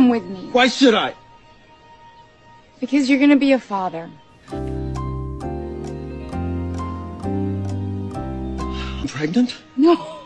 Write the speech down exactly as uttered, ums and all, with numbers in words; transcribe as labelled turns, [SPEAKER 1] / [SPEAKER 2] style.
[SPEAKER 1] come with me.
[SPEAKER 2] Why should I?
[SPEAKER 1] Because you're gonna be a father.
[SPEAKER 2] I'm pregnant?
[SPEAKER 1] No.